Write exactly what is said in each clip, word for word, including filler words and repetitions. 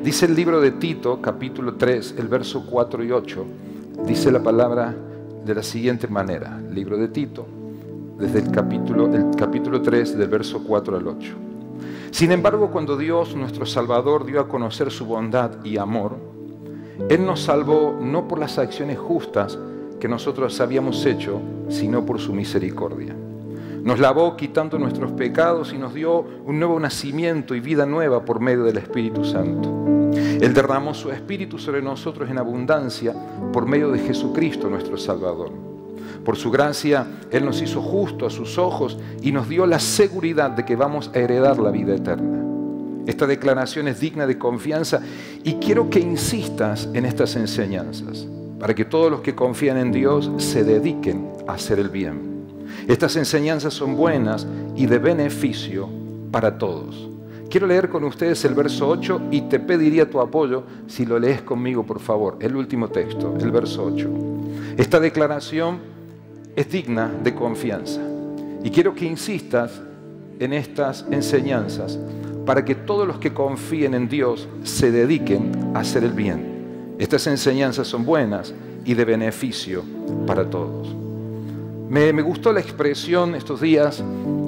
Dice el libro de Tito, capítulo tres, el verso cuatro y ocho, dice la palabra de la siguiente manera. El libro de Tito, desde el capítulo, el capítulo tres, del verso cuatro al ocho. Sin embargo, cuando Dios, nuestro Salvador, dio a conocer su bondad y amor, Él nos salvó no por las acciones justas que nosotros habíamos hecho, sino por su misericordia. Nos lavó quitando nuestros pecados y nos dio un nuevo nacimiento y vida nueva por medio del Espíritu Santo. Él derramó su Espíritu sobre nosotros en abundancia por medio de Jesucristo, nuestro Salvador. Por su gracia, Él nos hizo justo a sus ojos y nos dio la seguridad de que vamos a heredar la vida eterna. Esta declaración es digna de confianza y quiero que insistas en estas enseñanzas para que todos los que confían en Dios se dediquen a hacer el bien. Estas enseñanzas son buenas y de beneficio para todos. Quiero leer con ustedes el verso ocho y te pediría tu apoyo si lo lees conmigo, por favor. El último texto, el verso ocho. Esta declaración es digna de confianza y quiero que insistas en estas enseñanzas para que todos los que confíen en Dios se dediquen a hacer el bien. Estas enseñanzas son buenas y de beneficio para todos. Me, me gustó la expresión estos días,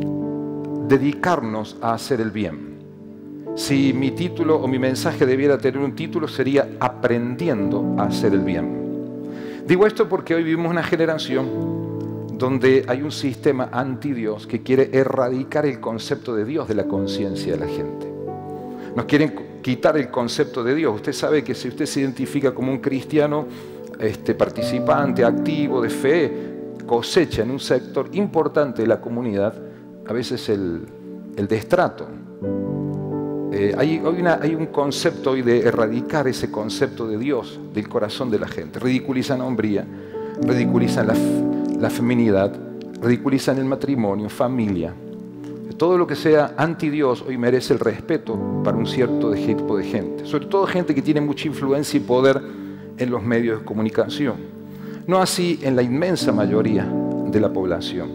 dedicarnos a hacer el bien. Si mi título o mi mensaje debiera tener un título, sería aprendiendo a hacer el bien. Digo esto porque hoy vivimos una generación donde hay un sistema anti-Dios que quiere erradicar el concepto de Dios de la conciencia de la gente. Nos quieren quitar el concepto de Dios. Usted sabe que si usted se identifica como un cristiano este, participante, activo, de fe, cosecha en un sector importante de la comunidad, a veces el, el destrato. Eh, hay, hay, una, hay un concepto hoy de erradicar ese concepto de Dios del corazón de la gente. Ridiculizan la hombría, ridiculizan la, la feminidad, ridiculizan el matrimonio, familia. Todo lo que sea anti-Dios hoy merece el respeto para un cierto tipo de gente. Sobre todo gente que tiene mucha influencia y poder en los medios de comunicación. No así en la inmensa mayoría de la población.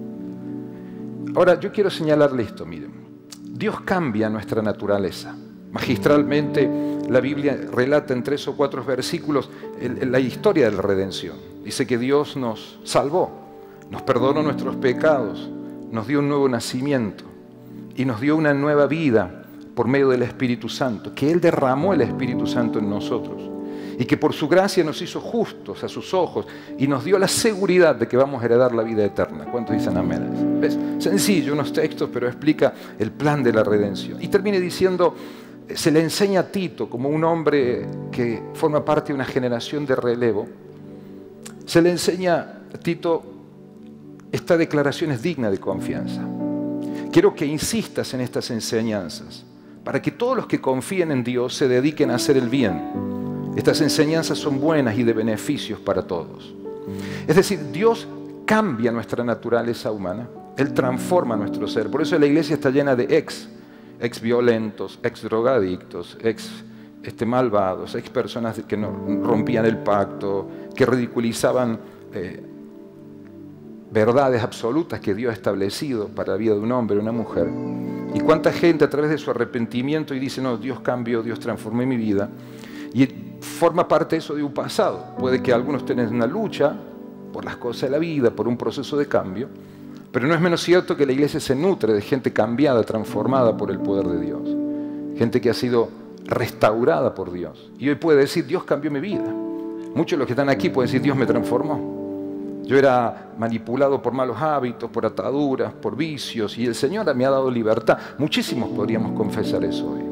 Ahora, yo quiero señalarle esto, miren. Dios cambia nuestra naturaleza. Magistralmente, la Biblia relata en tres o cuatro versículos la historia de la redención. Dice que Dios nos salvó, nos perdonó nuestros pecados, nos dio un nuevo nacimiento y nos dio una nueva vida por medio del Espíritu Santo, que Él derramó el Espíritu Santo en nosotros. Y que por su gracia nos hizo justos a sus ojos y nos dio la seguridad de que vamos a heredar la vida eterna. ¿Cuántos dicen amén? ¿Ves? Sencillo, unos textos, pero explica el plan de la redención. Y termina diciendo, se le enseña a Tito como un hombre que forma parte de una generación de relevo. Se le enseña a Tito, esta declaración es digna de confianza. Quiero que insistas en estas enseñanzas para que todos los que confíen en Dios se dediquen a hacer el bien. Estas enseñanzas son buenas y de beneficios para todos. Es decir, Dios cambia nuestra naturaleza humana. Él transforma nuestro ser. Por eso la iglesia está llena de ex, ex violentos, ex drogadictos, ex este, malvados, ex personas que no, rompían el pacto, que ridiculizaban eh, verdades absolutas que Dios ha establecido para la vida de un hombre o una mujer. Y cuánta gente a través de su arrepentimiento y dice, no, Dios cambió, Dios transformó mi vida. Y forma parte eso de un pasado. Puede que algunos tengan una lucha por las cosas de la vida, por un proceso de cambio, pero no es menos cierto que la iglesia se nutre de gente cambiada, transformada por el poder de Dios. Gente que ha sido restaurada por Dios. Y hoy puede decir, Dios cambió mi vida. Muchos de los que están aquí pueden decir, Dios me transformó. Yo era manipulado por malos hábitos, por ataduras, por vicios, y el Señor me ha dado libertad. Muchísimos podríamos confesar eso hoy.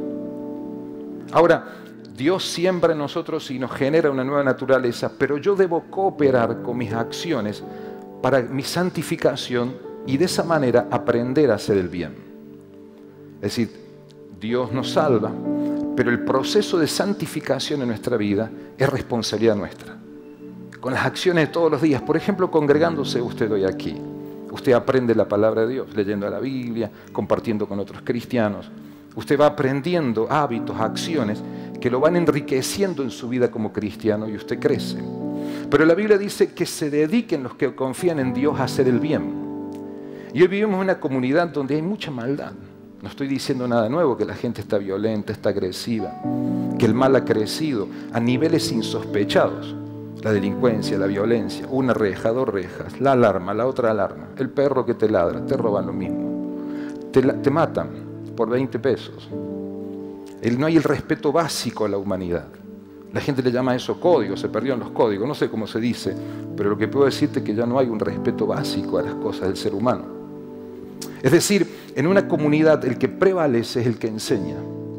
Ahora, Dios siembra en nosotros y nos genera una nueva naturaleza, pero yo debo cooperar con mis acciones para mi santificación y de esa manera aprender a hacer el bien. Es decir, Dios nos salva, pero el proceso de santificación en nuestra vida es responsabilidad nuestra. Con las acciones de todos los días, por ejemplo, congregándose usted hoy aquí. Usted aprende la palabra de Dios, leyendo la Biblia, compartiendo con otros cristianos. Usted va aprendiendo hábitos, acciones que lo van enriqueciendo en su vida como cristiano y usted crece. Pero la Biblia dice que se dediquen los que confían en Dios a hacer el bien. Y hoy vivimos en una comunidad donde hay mucha maldad. No estoy diciendo nada nuevo, que la gente está violenta, está agresiva, que el mal ha crecido a niveles insospechados. La delincuencia, la violencia, una reja, dos rejas, la alarma, la otra alarma, el perro que te ladra, te roban lo mismo. Te, te matan por veinte pesos. El, no hay el respeto básico a la humanidad. La gente le llama a eso código, se perdieron los códigos, no sé cómo se dice, pero lo que puedo decirte es que ya no hay un respeto básico a las cosas del ser humano. Es decir, en una comunidad el que prevalece es el que enseña.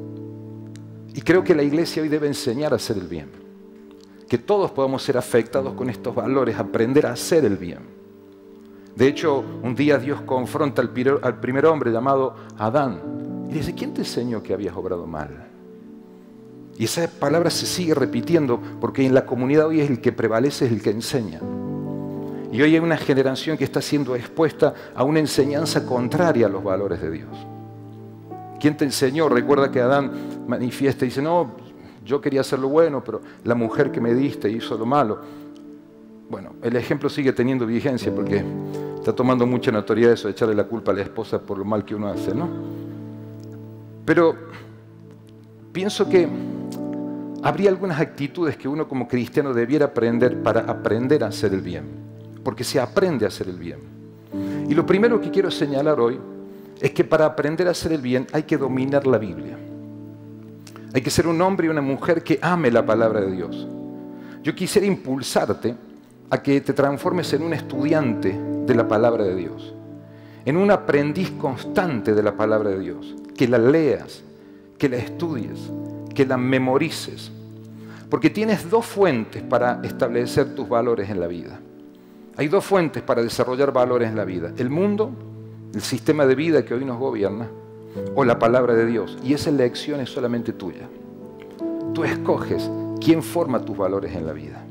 Y creo que la iglesia hoy debe enseñar a hacer el bien. Que todos podamos ser afectados con estos valores, aprender a hacer el bien. De hecho, un día Dios confronta al primer hombre llamado Adán y dice, ¿quién te enseñó que habías obrado mal? Y esa palabra se sigue repitiendo porque en la comunidad hoy es el que prevalece, es el que enseña. Y hoy hay una generación que está siendo expuesta a una enseñanza contraria a los valores de Dios. ¿Quién te enseñó? Recuerda que Adán manifiesta y dice, no, yo quería hacer lo bueno, pero la mujer que me diste hizo lo malo. Bueno, el ejemplo sigue teniendo vigencia porque está tomando mucha notoriedad eso de echarle la culpa a la esposa por lo mal que uno hace, ¿no? Pero pienso que habría algunas actitudes que uno como cristiano debiera aprender para aprender a hacer el bien. Porque se aprende a hacer el bien. Y lo primero que quiero señalar hoy es que para aprender a hacer el bien hay que dominar la Biblia. Hay que ser un hombre y una mujer que ame la palabra de Dios. Yo quisiera impulsarte a que te transformes en un estudiante de la palabra de Dios, en un aprendiz constante de la palabra de Dios, que la leas, que la estudies, que la memorices, porque tienes dos fuentes para establecer tus valores en la vida. Hay dos fuentes para desarrollar valores en la vida: el mundo, el sistema de vida que hoy nos gobierna, o la palabra de Dios. Y esa elección es solamente tuya. Tú escoges quién forma tus valores en la vida.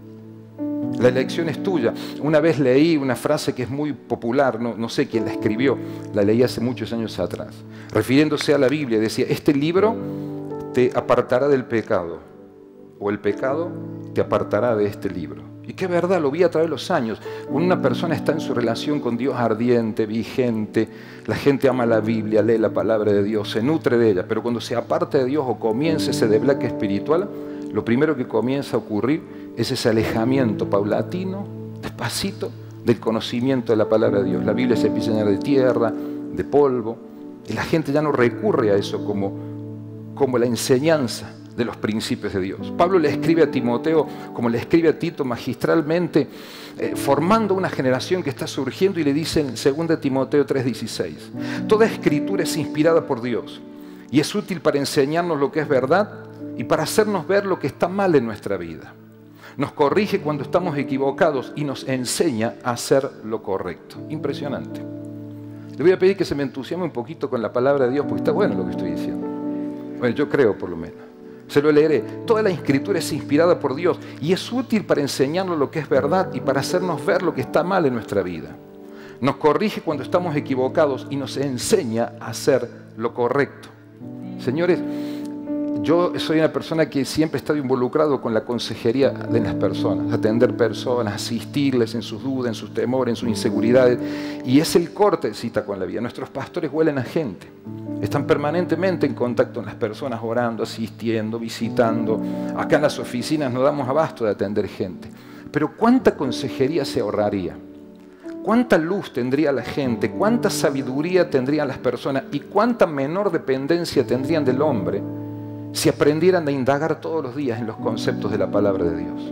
La elección es tuya. Una vez leí una frase que es muy popular, no, no sé quién la escribió, la leí hace muchos años atrás, refiriéndose a la Biblia, decía, este libro te apartará del pecado, o el pecado te apartará de este libro. Y qué verdad, lo vi a través de los años. Cuando una persona está en su relación con Dios ardiente, vigente, la gente ama la Biblia, lee la palabra de Dios, se nutre de ella, pero cuando se aparta de Dios o comienza ese deblaque espiritual, lo primero que comienza a ocurrir es ese alejamiento paulatino, despacito, del conocimiento de la palabra de Dios. La Biblia se empieza a llenar de tierra, de polvo, y la gente ya no recurre a eso como, como la enseñanza de los principios de Dios. Pablo le escribe a Timoteo, como le escribe a Tito magistralmente, eh, formando una generación que está surgiendo, y le dice en segunda Timoteo tres dieciséis, toda escritura es inspirada por Dios y es útil para enseñarnos lo que es verdad y para hacernos ver lo que está mal en nuestra vida. Nos corrige cuando estamos equivocados y nos enseña a hacer lo correcto. Impresionante. Le voy a pedir que se me entusiasme un poquito con la palabra de Dios, porque está bueno lo que estoy diciendo. Bueno, yo creo por lo menos. Se lo leeré. Toda la escritura es inspirada por Dios y es útil para enseñarnos lo que es verdad y para hacernos ver lo que está mal en nuestra vida. Nos corrige cuando estamos equivocados y nos enseña a hacer lo correcto. Señores, yo soy una persona que siempre he estado involucrado con la consejería de las personas, atender personas, asistirles en sus dudas, en sus temores, en sus inseguridades. Y es el corte de cita con la vida. Nuestros pastores huelen a gente. Están permanentemente en contacto con las personas, orando, asistiendo, visitando. Acá en las oficinas no damos abasto de atender gente. Pero ¿cuánta consejería se ahorraría? ¿Cuánta luz tendría la gente? ¿Cuánta sabiduría tendrían las personas? ¿Y cuánta menor dependencia tendrían del hombre si aprendieran a indagar todos los días en los conceptos de la palabra de Dios?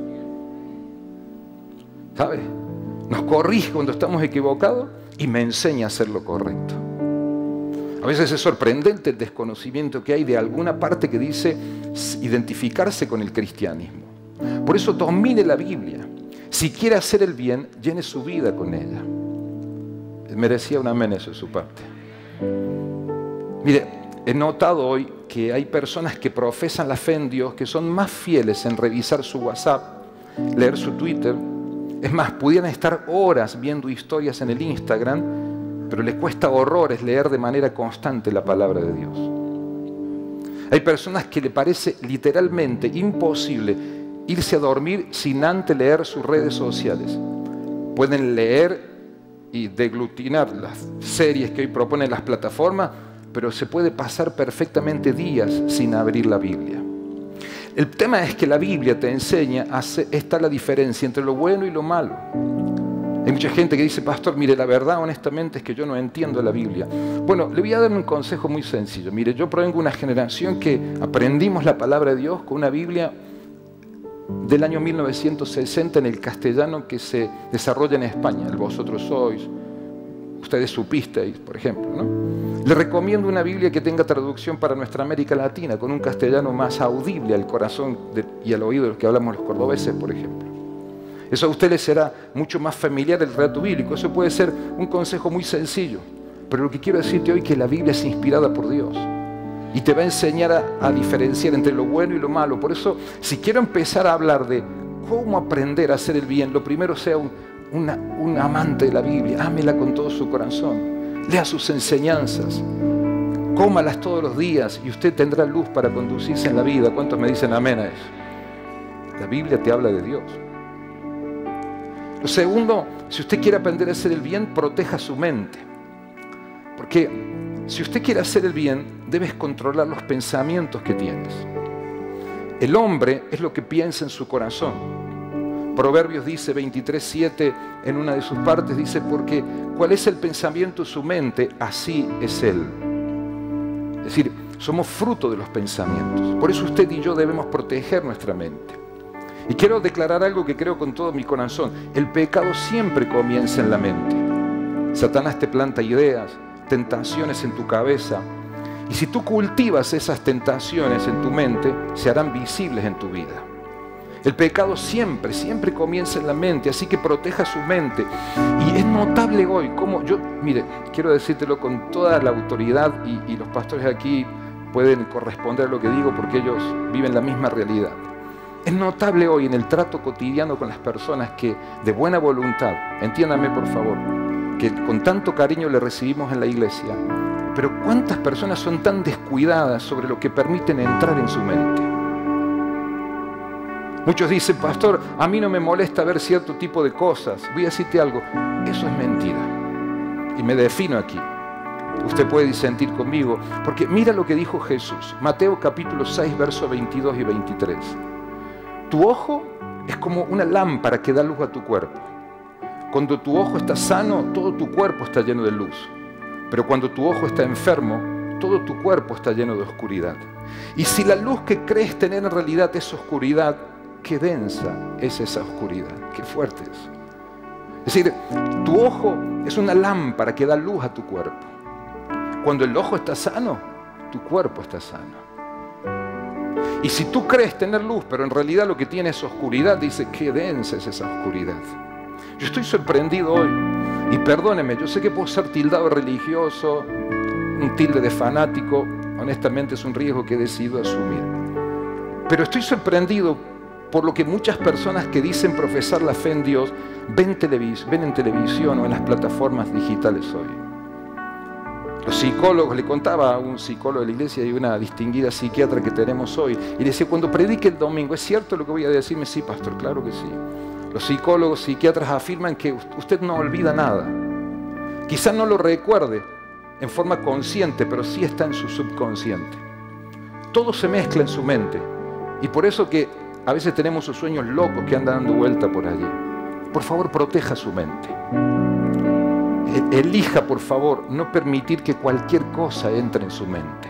¿Sabes? Nos corrige cuando estamos equivocados y me enseña a hacer lo correcto. A veces es sorprendente el desconocimiento que hay de alguna parte que dice identificarse con el cristianismo. Por eso domine la Biblia. Si quiere hacer el bien, llene su vida con ella. Merecía un amén eso de su parte. Mire, he notado hoy que hay personas que profesan la fe en Dios que son más fieles en revisar su WhatsApp, leer su Twitter. Es más, pudieran estar horas viendo historias en el Instagram, pero les cuesta horrores leer de manera constante la palabra de Dios. Hay personas que le parece literalmente imposible irse a dormir sin antes leer sus redes sociales. Pueden leer y deglutinar las series que hoy proponen las plataformas, pero se puede pasar perfectamente días sin abrir la Biblia. El tema es que la Biblia te enseña, hace, está la diferencia entre lo bueno y lo malo. Hay mucha gente que dice, pastor, mire, la verdad honestamente es que yo no entiendo la Biblia. Bueno, le voy a dar un consejo muy sencillo. Mire, yo provengo de una generación que aprendimos la palabra de Dios con una Biblia del año mil novecientos sesenta en el castellano que se desarrolla en España. El Vosotros sois, ustedes supisteis, por ejemplo, ¿no? Le recomiendo una Biblia que tenga traducción para nuestra América Latina, con un castellano más audible al corazón de, y al oído de los que hablamos los cordobeses, por ejemplo. Eso a usted le será mucho más familiar el relato bíblico. Eso puede ser un consejo muy sencillo. Pero lo que quiero decirte hoy es que la Biblia es inspirada por Dios. Y te va a enseñar a, a diferenciar entre lo bueno y lo malo. Por eso, si quiero empezar a hablar de cómo aprender a hacer el bien, lo primero sea un, una, un amante de la Biblia. Ámela con todo su corazón. Lea sus enseñanzas. Cómalas todos los días y usted tendrá luz para conducirse en la vida. ¿Cuántos me dicen amén a eso? La Biblia te habla de Dios. Lo segundo, si usted quiere aprender a hacer el bien, proteja su mente. Porque si usted quiere hacer el bien, debes controlar los pensamientos que tienes. El hombre es lo que piensa en su corazón. Proverbios dice, veintitrés siete, en una de sus partes, dice, porque cuál es el pensamiento de su mente, así es él. Es decir, somos fruto de los pensamientos. Por eso usted y yo debemos proteger nuestra mente. Y quiero declarar algo que creo con todo mi corazón. El pecado siempre comienza en la mente. Satanás te planta ideas, tentaciones en tu cabeza. Y si tú cultivas esas tentaciones en tu mente, se harán visibles en tu vida. El pecado siempre, siempre comienza en la mente, así que proteja su mente. Y es notable hoy cómo yo, mire, quiero decírtelo con toda la autoridad y, y los pastores aquí pueden corresponder a lo que digo porque ellos viven la misma realidad. Es notable hoy en el trato cotidiano con las personas que de buena voluntad, entiéndame por favor, que con tanto cariño le recibimos en la iglesia, pero cuántas personas son tan descuidadas sobre lo que permiten entrar en su mente. Muchos dicen, pastor, a mí no me molesta ver cierto tipo de cosas. Voy a decirte algo, eso es mentira. Y me defino aquí. Usted puede disentir conmigo, porque mira lo que dijo Jesús. Mateo capítulo seis, versos veintidós y veintitrés. Tu ojo es como una lámpara que da luz a tu cuerpo. Cuando tu ojo está sano, todo tu cuerpo está lleno de luz. Pero cuando tu ojo está enfermo, todo tu cuerpo está lleno de oscuridad. Y si la luz que crees tener en realidad es oscuridad, qué densa es esa oscuridad, qué fuerte es. Es decir, tu ojo es una lámpara que da luz a tu cuerpo. Cuando el ojo está sano, tu cuerpo está sano. Y si tú crees tener luz, pero en realidad lo que tienes es oscuridad, dice, qué densa es esa oscuridad. Yo estoy sorprendido hoy, y perdóneme, yo sé que puedo ser tildado religioso, un tilde de fanático, honestamente es un riesgo que he decidido asumir. Pero estoy sorprendido por lo que muchas personas que dicen profesar la fe en Dios ven, televis ven en televisión o en las plataformas digitales hoy. Los psicólogos, le contaba a un psicólogo de la iglesia y una distinguida psiquiatra que tenemos hoy, y le decía, cuando predique el domingo, ¿es cierto lo que voy a decirme? Sí, pastor, claro que sí. Los psicólogos, psiquiatras afirman que usted no olvida nada. Quizás no lo recuerde en forma consciente, pero sí está en su subconsciente. Todo se mezcla en su mente. Y por eso que a veces tenemos esos sueños locos que andan dando vuelta por allí. Por favor, proteja su mente. Elija, por favor, no permitir que cualquier cosa entre en su mente.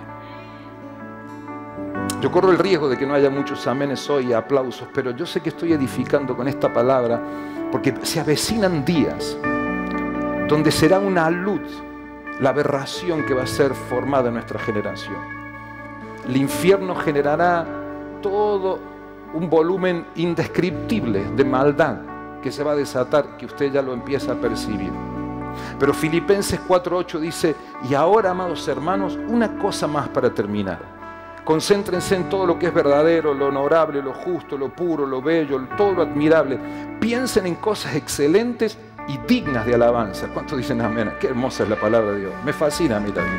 Yo corro el riesgo de que no haya muchos amenes hoy y aplausos, pero yo sé que estoy edificando con esta palabra porque se avecinan días donde será una luz la aberración que va a ser formada en nuestra generación. El infierno generará todo un volumen indescriptible de maldad que se va a desatar, que usted ya lo empieza a percibir. Pero Filipenses cuatro ocho dice, y ahora, amados hermanos, una cosa más para terminar. Concéntrense en todo lo que es verdadero, lo honorable, lo justo, lo puro, lo bello, todo lo admirable. Piensen en cosas excelentes y dignas de alabanza. ¿Cuántos dicen amén? Qué hermosa es la palabra de Dios. Me fascina a mí también.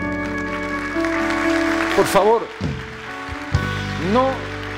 Por favor, no...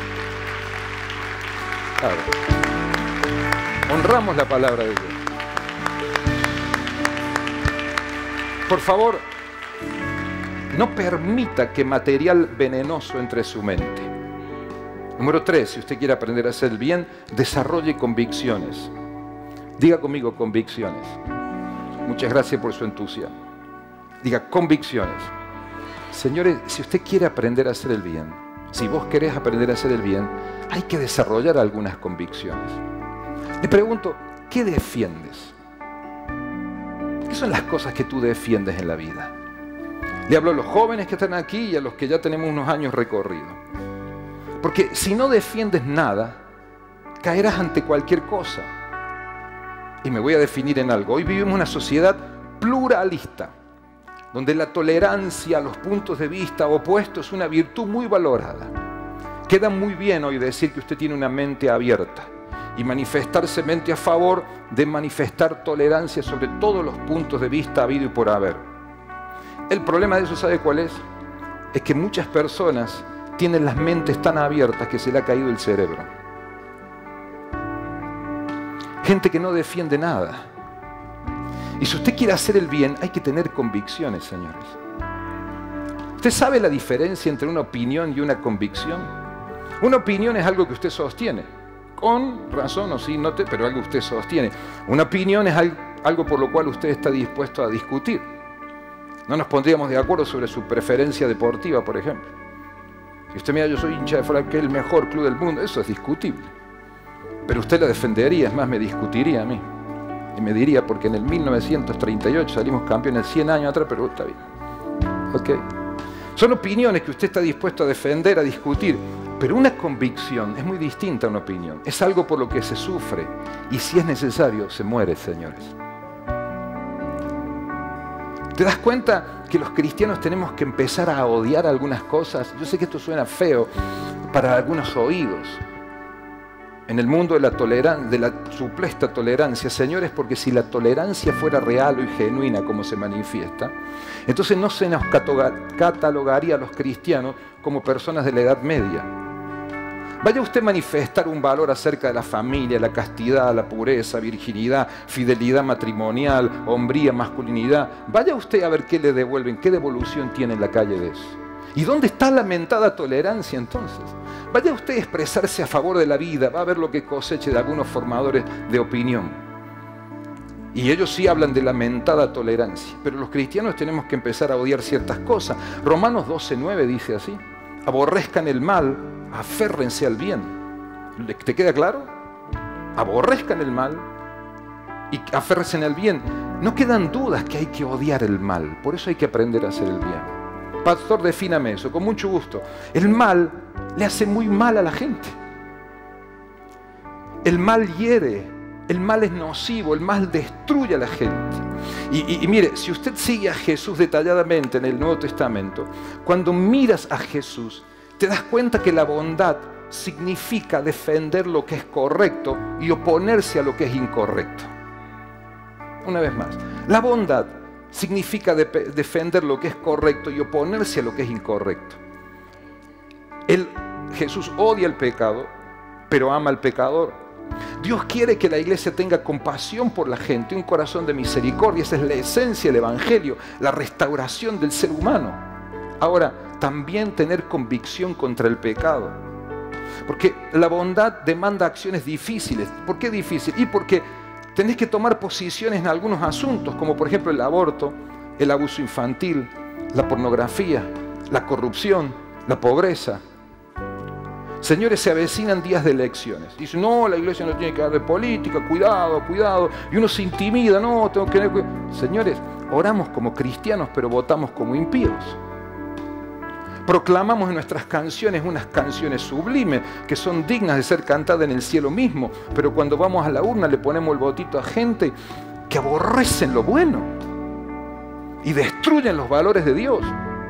Claro. Honramos la palabra de Dios. Por favor, No permita que material venenoso entre su mente. Número tres, si usted quiere aprender a hacer el bien, desarrolle convicciones. Diga conmigo convicciones. Muchas gracias por su entusiasmo. Diga convicciones. Señores, si usted quiere aprender a hacer el bien, si vos querés aprender a hacer el bien, hay que desarrollar algunas convicciones. Le pregunto, ¿qué defiendes? ¿Qué son las cosas que tú defiendes en la vida? Le hablo a los jóvenes que están aquí y a los que ya tenemos unos años recorridos. Porque si no defiendes nada, caerás ante cualquier cosa. Y me voy a definir en algo. Hoy vivimos una sociedad pluralista, donde la tolerancia a los puntos de vista opuestos es una virtud muy valorada. Queda muy bien hoy decir que usted tiene una mente abierta y manifestarse mente a favor de manifestar tolerancia sobre todos los puntos de vista habido y por haber. El problema de eso, ¿sabe cuál es? Es que muchas personas tienen las mentes tan abiertas que se le ha caído el cerebro. Gente que no defiende nada. Y si usted quiere hacer el bien, hay que tener convicciones, señores. ¿Usted sabe la diferencia entre una opinión y una convicción? Una opinión es algo que usted sostiene, con razón o sin, no te, pero algo que usted sostiene. Una opinión es algo por lo cual usted está dispuesto a discutir. No nos pondríamos de acuerdo sobre su preferencia deportiva, por ejemplo. Si usted mira, yo soy hincha de fútbol, que es el mejor club del mundo, eso es discutible. Pero usted la defendería, es más, me discutiría a mí. Y me diría, porque en el mil novecientos treinta y ocho salimos campeones cien años atrás, pero está bien. ¿Ok? Son opiniones que usted está dispuesto a defender, a discutir. Pero una convicción es muy distinta a una opinión. Es algo por lo que se sufre. Y si es necesario, se muere, señores. ¿Te das cuenta que los cristianos tenemos que empezar a odiar algunas cosas? Yo sé que esto suena feo para algunos oídos. En el mundo de la tolerancia, de la supuesta tolerancia, señores, porque si la tolerancia fuera real y genuina como se manifiesta, entonces no se nos catalogaría a los cristianos como personas de la Edad Media. Vaya usted a manifestar un valor acerca de la familia, la castidad, la pureza, virginidad, fidelidad matrimonial, hombría, masculinidad. Vaya usted a ver qué le devuelven, qué devolución tiene en la calle de eso. ¿Y dónde está la mentada tolerancia entonces? Vaya usted a expresarse a favor de la vida, va a ver lo que coseche de algunos formadores de opinión. Y ellos sí hablan de la mentada tolerancia, pero los cristianos tenemos que empezar a odiar ciertas cosas. Romanos doce nueve dice así: aborrezcan el mal, aférrense al bien. ¿Te queda claro? Aborrezcan el mal y aférrense al bien. No quedan dudas que hay que odiar el mal, por eso hay que aprender a hacer el bien. Pastor, defíname eso, con mucho gusto. El mal le hace muy mal a la gente. El mal hiere, el mal es nocivo, el mal destruye a la gente. Y, y, y mire, si usted sigue a Jesús detalladamente en el Nuevo Testamento, cuando miras a Jesús, te das cuenta que la bondad significa defender lo que es correcto y oponerse a lo que es incorrecto. Una vez más, la bondad significa de, defender lo que es correcto y oponerse a lo que es incorrecto. Él, Jesús odia el pecado, pero ama al pecador. Dios quiere que la iglesia tenga compasión por la gente, un corazón de misericordia. Esa es la esencia del Evangelio, la restauración del ser humano. Ahora, también tener convicción contra el pecado. Porque la bondad demanda acciones difíciles. ¿Por qué difícil? Y porque tenés que tomar posiciones en algunos asuntos, como por ejemplo el aborto, el abuso infantil, la pornografía, la corrupción, la pobreza. Señores, se avecinan días de elecciones. Dicen, no, la iglesia no tiene que hablar de política, cuidado, cuidado. Y uno se intimida, no, tengo que... Señores, oramos como cristianos, pero votamos como impíos. Proclamamos en nuestras canciones unas canciones sublimes que son dignas de ser cantadas en el cielo mismo, pero cuando vamos a la urna le ponemos el votito a gente que aborrecen lo bueno y destruyen los valores de Dios.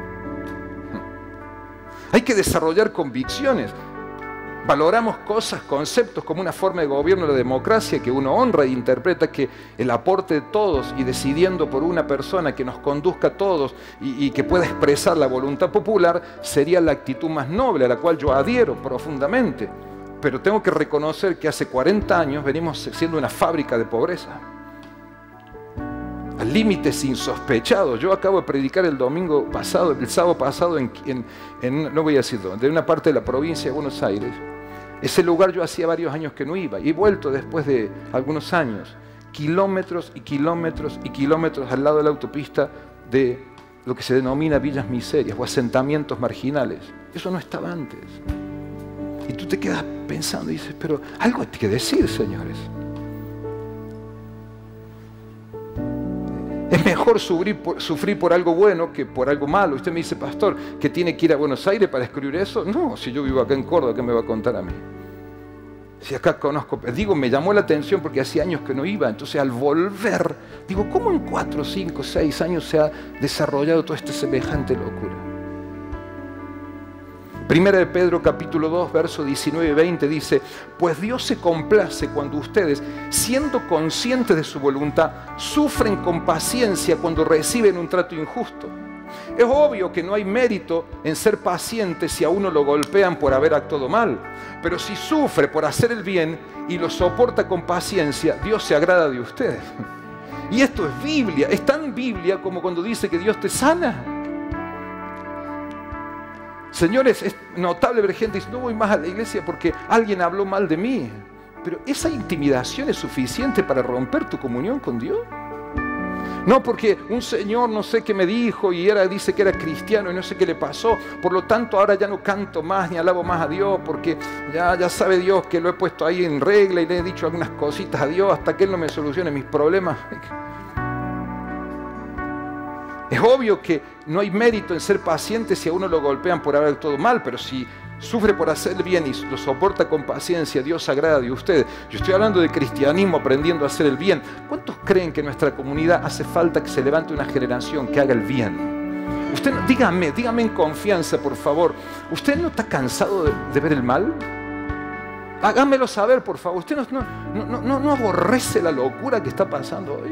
Hay que desarrollar convicciones. Valoramos cosas, conceptos como una forma de gobierno de la democracia que uno honra e interpreta que el aporte de todos y decidiendo por una persona que nos conduzca a todos y, y que pueda expresar la voluntad popular sería la actitud más noble a la cual yo adhiero profundamente. Pero tengo que reconocer que hace cuarenta años venimos siendo una fábrica de pobreza. a límites insospechados. Yo acabo de predicar el domingo pasado, el sábado pasado, en, en, en, no voy a decir dónde, en una parte de la provincia de Buenos Aires. Ese lugar yo hacía varios años que no iba, y he vuelto después de algunos años, kilómetros y kilómetros y kilómetros al lado de la autopista de lo que se denomina villas miserias o asentamientos marginales. Eso no estaba antes. Y tú te quedas pensando y dices, pero algo hay que decir, señores. Es mejor sufrir por, sufrir por algo bueno que por algo malo. Usted me dice, pastor, que tiene que ir a Buenos Aires para escribir eso. No, si yo vivo acá en Córdoba, ¿qué me va a contar a mí? Si acá conozco, digo, me llamó la atención porque hacía años que no iba. Entonces al volver, digo, ¿cómo en cuatro, cinco, seis años se ha desarrollado toda esta semejante locura? Primera de Pedro capítulo dos, versos diecinueve y veinte dice, pues Dios se complace cuando ustedes, siendo conscientes de su voluntad, sufren con paciencia cuando reciben un trato injusto. Es obvio que no hay mérito en ser paciente si a uno lo golpean por haber actuado mal, pero si sufre por hacer el bien y lo soporta con paciencia, Dios se agrada de ustedes. Y esto es Biblia, es tan Biblia como cuando dice que Dios te sana. Señores, es notable ver gente que dice, no voy más a la iglesia porque alguien habló mal de mí. Pero esa intimidación es suficiente para romper tu comunión con Dios. No porque un señor no sé qué me dijo y era, dice que era cristiano y no sé qué le pasó. Por lo tanto ahora ya no canto más ni alabo más a Dios porque ya, ya sabe Dios que lo he puesto ahí en regla y le he dicho algunas cositas a Dios hasta que Él no me solucione mis problemas. Es obvio que no hay mérito en ser paciente si a uno lo golpean por haber actuado mal, pero si sufre por hacer el bien y lo soporta con paciencia, Dios se agrada de ustedes. Yo estoy hablando de cristianismo, aprendiendo a hacer el bien. ¿Cuántos creen que en nuestra comunidad hace falta que se levante una generación que haga el bien? Usted, no, dígame, dígame en confianza, por favor. ¿Usted no está cansado de, de ver el mal? Hágamelo saber, por favor. ¿Usted no, no, no, no, no aborrece la locura que está pasando hoy?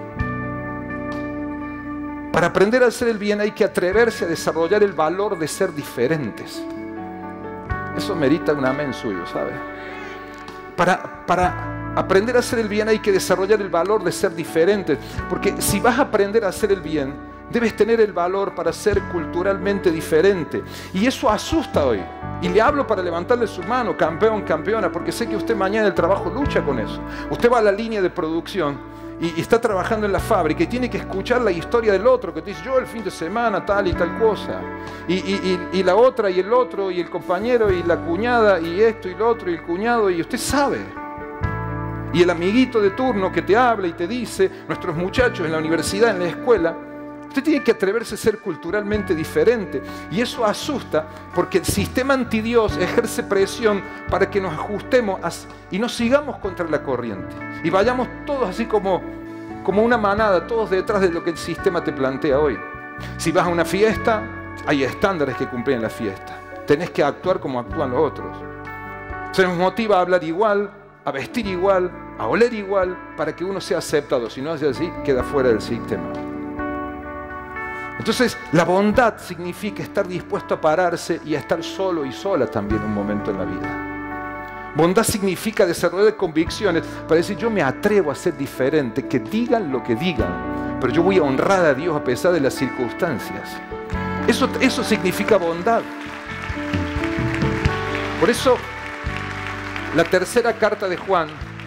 Para aprender a hacer el bien hay que atreverse a desarrollar el valor de ser diferentes. Eso merita un amén suyo, ¿sabe? Para, para aprender a hacer el bien hay que desarrollar el valor de ser diferentes. Porque si vas a aprender a hacer el bien, debes tener el valor para ser culturalmente diferente. Y eso asusta hoy. Y le hablo para levantarle su mano, campeón, campeona, porque sé que usted mañana en el trabajo lucha con eso. Usted va a la línea de producción y está trabajando en la fábrica y tiene que escuchar la historia del otro que te dice, yo el fin de semana tal y tal cosa, y, y, y, y la otra y el otro y el compañero y la cuñada y esto y lo otro y el cuñado, y usted sabe, y el amiguito de turno que te habla y te dice, nuestros muchachos en la universidad, en la escuela. Usted tiene que atreverse a ser culturalmente diferente, y eso asusta porque el sistema antidios ejerce presión para que nos ajustemos a, y nos sigamos contra la corriente y vayamos todos así como, como una manada, todos detrás de lo que el sistema te plantea hoy. Si vas a una fiesta, hay estándares que cumplir en la fiesta. Tenés que actuar como actúan los otros. Se nos motiva a hablar igual, a vestir igual, a oler igual, para que uno sea aceptado. Si no es así, queda fuera del sistema. Entonces, la bondad significa estar dispuesto a pararse y a estar solo y sola también un momento en la vida. Bondad significa desarrollar convicciones para decir, yo me atrevo a ser diferente, que digan lo que digan, pero yo voy a honrar a Dios a pesar de las circunstancias. Eso, eso significa bondad. Por eso, la tercera carta de Juan,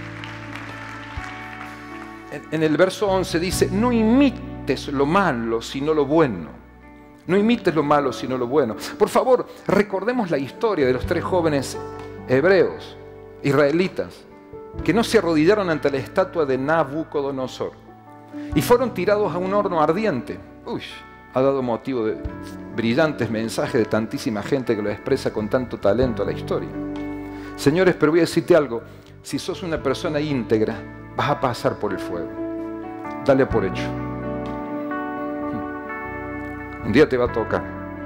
en, en el verso once dice, no imites lo malo, sino lo bueno. No imites lo malo, sino lo bueno. Por favor, recordemos la historia de los tres jóvenes hebreos, israelitas, que no se arrodillaron ante la estatua de Nabucodonosor y fueron tirados a un horno ardiente. Uy, ha dado motivo de brillantes mensajes de tantísima gente que lo expresa con tanto talento a la historia. Señores, pero voy a decirte algo. Si sos una persona íntegra, vas a pasar por el fuego. Dale por hecho. Un día te va a tocar.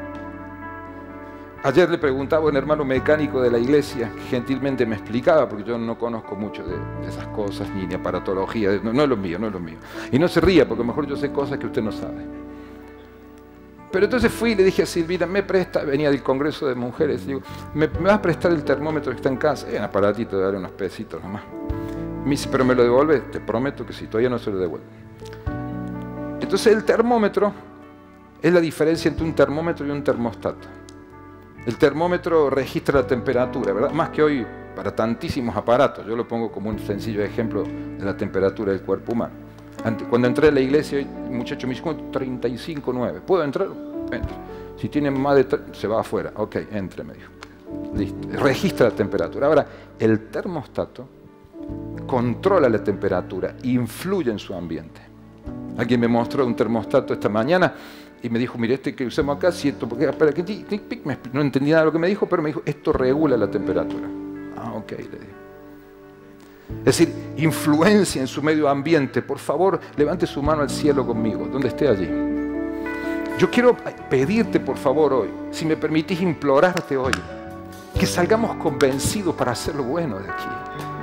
Ayer le preguntaba a un hermano mecánico de la iglesia que gentilmente me explicaba, porque yo no conozco mucho de, de esas cosas, ni de aparatología, no, no es lo mío, no es lo mío. Y no se ría, porque a lo mejor yo sé cosas que usted no sabe. Pero entonces fui y le dije a Silvina, me presta, venía del Congreso de Mujeres, digo, ¿me, me vas a prestar el termómetro que está en casa? Es un aparatito de darle unos pesitos nomás. Me dice, pero me lo devuelve, te prometo que sí, todavía no se lo devuelve. Entonces el termómetro es la diferencia entre un termómetro y un termostato. El termómetro registra la temperatura, ¿verdad? Más que hoy para tantísimos aparatos. Yo lo pongo como un sencillo ejemplo de la temperatura del cuerpo humano. Cuando entré a la iglesia, un muchacho me dijo treinta y cinco punto nueve. ¿Puedo entrar? Entra. Si tiene más de treinta, se va afuera. Ok, entre, me dijo. Listo. Registra la temperatura. Ahora, el termostato controla la temperatura, influye en su ambiente. Alguien me mostró un termostato esta mañana y me dijo, mire, este que usamos acá, cierto, porque para que no entendí nada de lo que me dijo, pero me dijo, esto regula la temperatura. Ah, ok, le dije. Es decir, influencia en su medio ambiente. Por favor, levante su mano al cielo conmigo, donde esté allí. Yo quiero pedirte, por favor, hoy, si me permitís implorarte hoy, que salgamos convencidos para hacer lo bueno de aquí.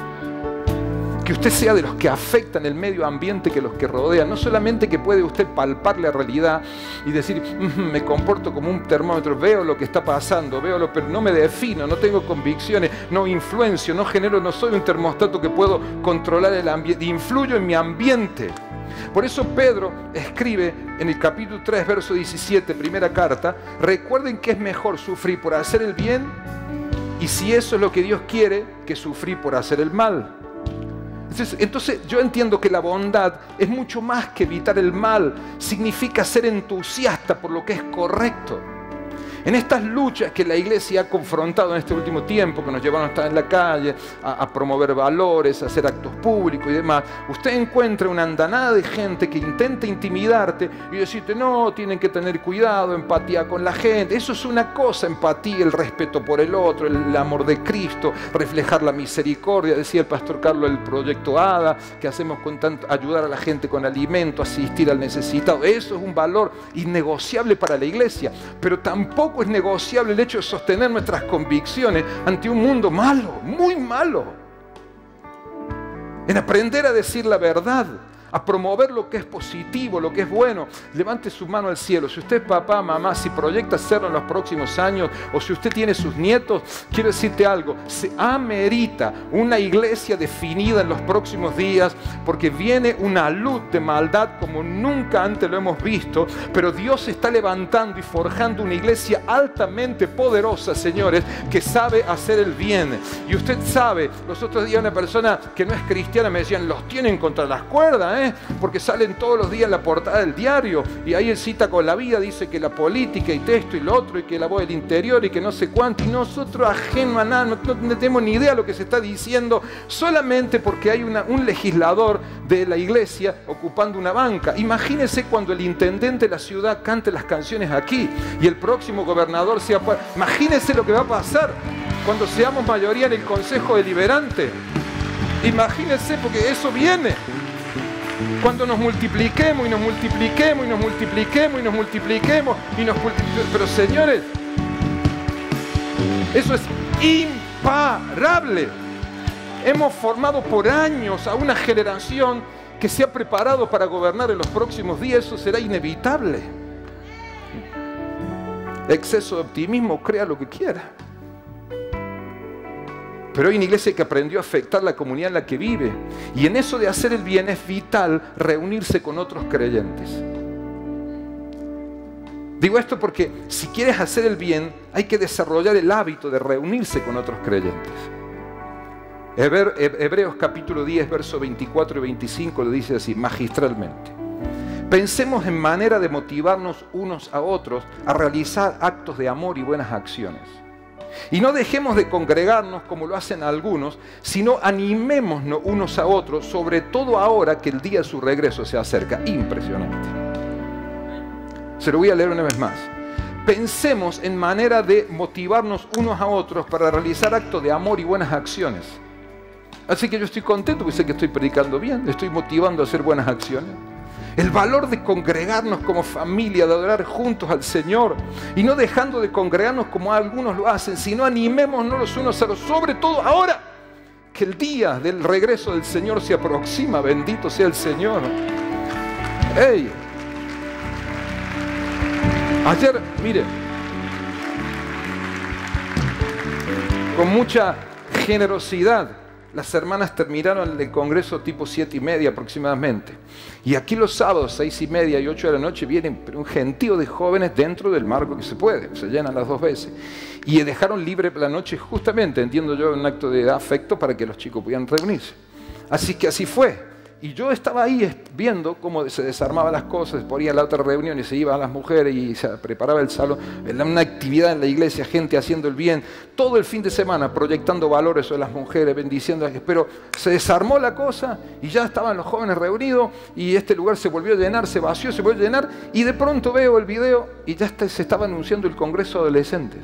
Que usted sea de los que afectan el medio ambiente que los que rodean. No solamente que puede usted palpar la realidad y decir, mmm, me comporto como un termómetro, veo lo que está pasando, veo lo, pero no me defino, no tengo convicciones, no influencio, no genero, no soy un termostato que puedo controlar el ambiente, influyo en mi ambiente. Por eso Pedro escribe en el capítulo tres, verso diecisiete, primera carta, recuerden que es mejor sufrir por hacer el bien, y si eso es lo que Dios quiere, que sufrir por hacer el mal. Entonces, entonces yo entiendo que la bondad es mucho más que evitar el mal, significa ser entusiasta por lo que es correcto. En estas luchas que la iglesia ha confrontado en este último tiempo, que nos llevaron a estar en la calle, a, a promover valores, a hacer actos públicos y demás, usted encuentra una andanada de gente que intenta intimidarte y decirte, no, tienen que tener cuidado, empatía con la gente. Eso es una cosa, empatía, el respeto por el otro, el amor de Cristo, reflejar la misericordia. Decía el pastor Carlos, el proyecto ADA, que hacemos con tanto, ayudar a la gente con alimento, asistir al necesitado. Eso es un valor innegociable para la iglesia, pero tampoco es negociable el hecho de sostener nuestras convicciones ante un mundo malo, muy malo. En aprender a decir la verdad, a promover lo que es positivo, lo que es bueno. Levante su mano al cielo. Si usted es papá, mamá, si proyecta hacerlo en los próximos años, o si usted tiene sus nietos, quiero decirte algo, se amerita una iglesia definida en los próximos días, porque viene una luz de maldad como nunca antes lo hemos visto, pero Dios está levantando y forjando una iglesia altamente poderosa, señores, que sabe hacer el bien. Y usted sabe, los otros días una persona que no es cristiana me decían, los tienen contra las cuerdas, ¿eh? porque salen todos los días en la portada del diario, y ahí en Cita con la Vida dice que la política y esto y lo otro, y que la voz del interior y que no sé cuánto, y nosotros ajeno a nada, no, no tenemos ni idea de lo que se está diciendo, solamente porque hay una, un legislador de la iglesia ocupando una banca. Imagínense cuando el intendente de la ciudad cante las canciones aquí y el próximo gobernador sea... Imagínense lo que va a pasar cuando seamos mayoría en el Consejo Deliberante. Imagínense, porque eso viene. Cuando nos multipliquemos y nos multipliquemos y nos multipliquemos y nos multipliquemos y nos multipliquemos. Pero señores, eso es imparable. Hemos formado por años a una generación que se ha preparado para gobernar en los próximos días. Eso será inevitable. Exceso de optimismo, crea lo que quiera. Pero hay una iglesia que aprendió a afectar la comunidad en la que vive. Y en eso de hacer el bien es vital reunirse con otros creyentes. Digo esto porque si quieres hacer el bien, hay que desarrollar el hábito de reunirse con otros creyentes. Hebreos capítulo diez, versos veinticuatro y veinticinco lo dice así, magistralmente. Pensemos en manera de motivarnos unos a otros a realizar actos de amor y buenas acciones. Y no dejemos de congregarnos como lo hacen algunos, sino animémonos unos a otros, sobre todo ahora que el día de su regreso se acerca. Impresionante. Se lo voy a leer una vez más. Pensemos en manera de motivarnos unos a otros para realizar actos de amor y buenas acciones. Así que yo estoy contento porque sé que estoy predicando bien, estoy motivando a hacer buenas acciones. El valor de congregarnos como familia, de adorar juntos al Señor y no dejando de congregarnos como algunos lo hacen, sino animémonos los unos a los, sobre todo ahora que el día del regreso del Señor se aproxima. Bendito sea el Señor. Hey, ayer, mire, con mucha generosidad las hermanas terminaron el congreso tipo siete y media aproximadamente. Y aquí los sábados, seis y media y ocho de la noche, vienen un gentío de jóvenes dentro del marco que se puede, se llenan las dos veces. Y dejaron libre la noche justamente, entiendo yo, un acto de afecto para que los chicos pudieran reunirse. Así que así fue. Y yo estaba ahí viendo cómo se desarmaban las cosas, se ponía la otra reunión y se iban las mujeres y se preparaba el salón. Era una actividad en la iglesia, gente haciendo el bien, todo el fin de semana proyectando valores sobre las mujeres, bendiciendo. Pero se desarmó la cosa y ya estaban los jóvenes reunidos y este lugar se volvió a llenar, se vació, se volvió a llenar. Y de pronto veo el video y ya está, se estaba anunciando el Congreso de Adolescentes.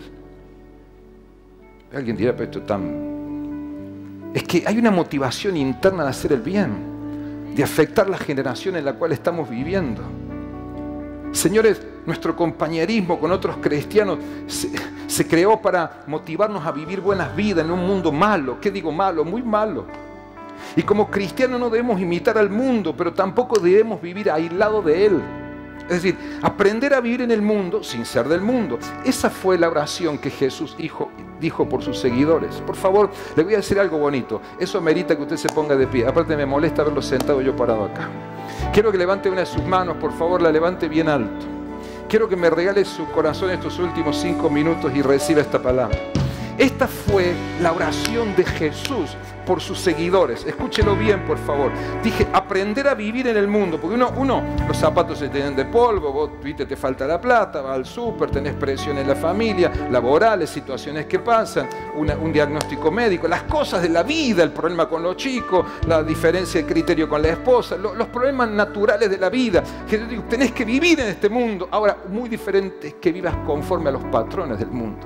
Alguien dirá, pero esto es tan... Es que hay una motivación interna de hacer el bien, de afectar la generación en la cual estamos viviendo. Señores, nuestro compañerismo con otros cristianos se, se creó para motivarnos a vivir buenas vidas en un mundo malo. ¿Qué digo malo? Muy malo. Y como cristianos no debemos imitar al mundo, pero tampoco debemos vivir aislados de él. Es decir, aprender a vivir en el mundo sin ser del mundo. Esa fue la oración que Jesús dijo, dijo por sus seguidores. Por favor, le voy a decir algo bonito. Eso merita que usted se ponga de pie. Aparte me molesta verlo sentado yo parado acá. Quiero que levante una de sus manos, por favor, la levante bien alto. Quiero que me regale su corazón estos últimos cinco minutos y reciba esta palabra. Esta fue la oración de Jesús por sus seguidores. Escúchelo bien, por favor. Dije, aprender a vivir en el mundo. Porque uno, uno los zapatos se tienen de polvo, vos viste, te falta la plata, vas al súper, tenés presión en la familia, laborales, situaciones que pasan, una, un diagnóstico médico, las cosas de la vida, el problema con los chicos, la diferencia de criterio con la esposa, lo, los problemas naturales de la vida. Que yo digo, tenés que vivir en este mundo. Ahora, muy diferente es que vivas conforme a los patrones del mundo.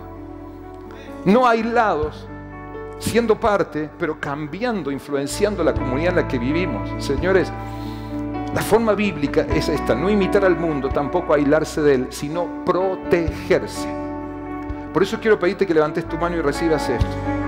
No aislados, siendo parte, pero cambiando, influenciando la comunidad en la que vivimos. Señores, la forma bíblica es esta: no imitar al mundo, tampoco aislarse de él, sino protegerse. Por eso quiero pedirte que levantes tu mano y recibas esto.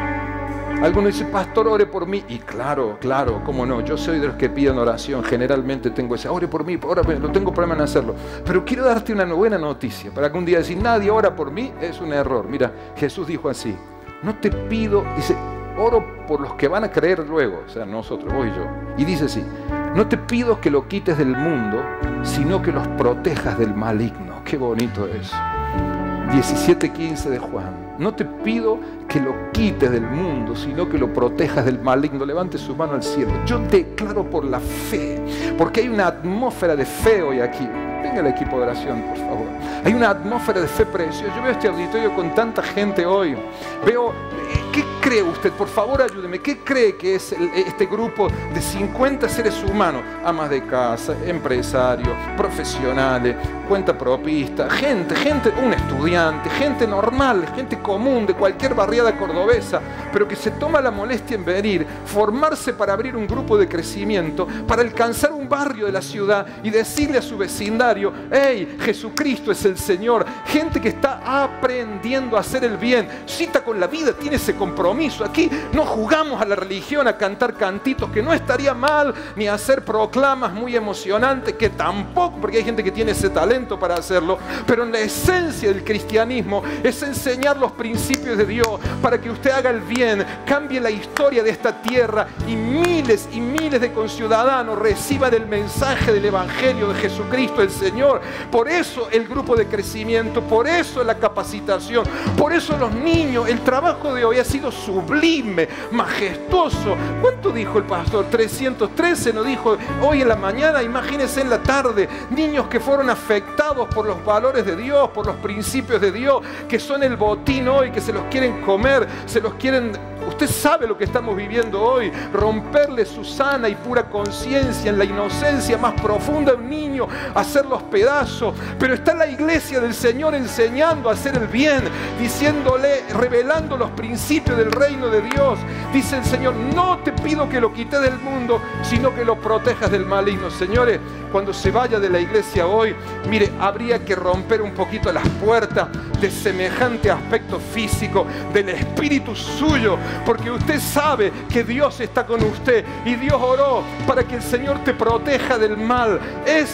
Algunos dicen, pastor, ore por mí. Y claro, claro, cómo no, yo soy de los que piden oración, generalmente tengo ese, ore por mí, ora, no tengo problema en hacerlo. Pero quiero darte una buena noticia, para que un día decir, nadie ora por mí, es un error. Mira, Jesús dijo así, no te pido, dice, oro por los que van a creer luego, o sea, nosotros, vos y yo. Y dice así, no te pido que lo quites del mundo, sino que los protejas del maligno. Qué bonito es. diecisiete quince de Juan. No te pido que lo quites del mundo, sino que lo protejas del maligno. Levante su mano al cielo. Yo declaro por la fe, porque hay una atmósfera de fe hoy aquí. Venga el equipo de oración, por favor. Hay una atmósfera de fe preciosa. Yo veo este auditorio con tanta gente hoy. Veo, ¿qué cree usted? Por favor, ayúdeme. ¿Qué cree que es el, este grupo de cincuenta seres humanos? Amas de casa, empresarios, profesionales, cuenta propista, gente, gente, un estudiante, gente normal, gente común de cualquier barriada cordobesa, pero que se toma la molestia en venir, formarse para abrir un grupo de crecimiento, para alcanzar un barrio de la ciudad y decirle a su vecindario, hey, Jesucristo es el Señor. Gente que está aprendiendo a hacer el bien, cita con la vida, tiene ese compromiso. Aquí no jugamos a la religión, a cantar cantitos, que no estaría mal, ni a hacer proclamas muy emocionantes, que tampoco, porque hay gente que tiene ese talento para hacerlo, pero en la esencia del cristianismo es enseñar los principios de Dios para que usted haga el bien, cambie la historia de esta tierra y miles y miles de conciudadanos reciban el mensaje del Evangelio de Jesucristo el Señor. Por eso el grupo de crecimiento, por eso la capacitación, por eso los niños, el trabajo de hoy ha sido sublime, majestuoso. ¿Cuánto dijo el pastor? trescientos trece nos dijo hoy en la mañana, imagínense en la tarde, niños que fueron afectados por los valores de Dios, por los principios de Dios, que son el botín hoy, que se los quieren comer, se los quieren... Usted sabe lo que estamos viviendo hoy, romperle su sana y pura conciencia en la inocencia más profunda de un niño, hacerlos pedazos. Pero está la iglesia del Señor enseñando a hacer el bien, diciéndole, revelando los principios del reino de Dios. Dice el Señor, no te pido que lo quites del mundo, sino que lo protejas del maligno. Señores, cuando se vaya de la iglesia hoy, mire, habría que romper un poquito las puertas de semejante aspecto físico del espíritu suyo, porque usted sabe que Dios está con usted y Dios oró para que el Señor te proteja del mal. Es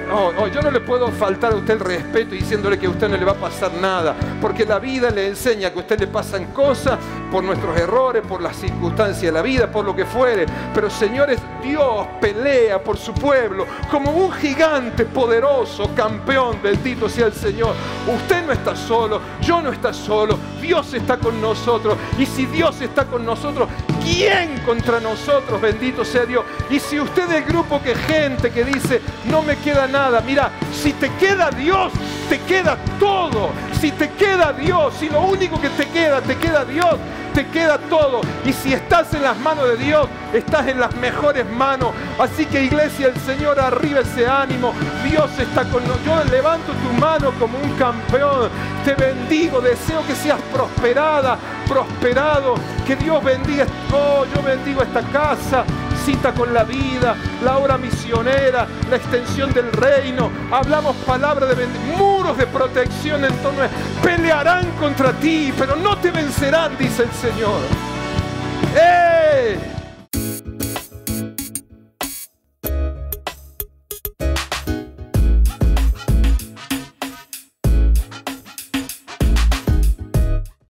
oh, oh, yo no le puedo faltar a usted el respeto diciéndole que a usted no le va a pasar nada, porque la vida le enseña que a usted le pasan cosas por nuestros errores, por las circunstancias de la vida, por lo que fuere. Pero señores, Dios pelea por su pueblo como un gigante poderoso, campeón, bendito sea el Señor. Usted no está solo, yo no está solo, Dios está con nosotros. Y si Dios está con nosotros, ¿quién contra nosotros? Bendito sea Dios. Y si usted es el grupo que gente que dice, no me queda nada, mira, si te queda Dios, te queda todo. Si te queda Dios, si lo único que te queda, te queda Dios, te queda todo. Y si estás en las manos de Dios, estás en las mejores manos. Así que, iglesia, el Señor arriba ese ánimo. Dios está con nosotros. Yo levanto tu mano como un campeón. Te bendigo, deseo que seas prosperada, prosperado. Que Dios bendiga. Oh, yo bendigo esta casa. Cita con la vida, la obra misionera, la extensión del reino. Hablamos palabras de bendición, muros de protección en torno a... Pelearán contra ti, pero no te vencerán, dice el Señor. ¡Eh!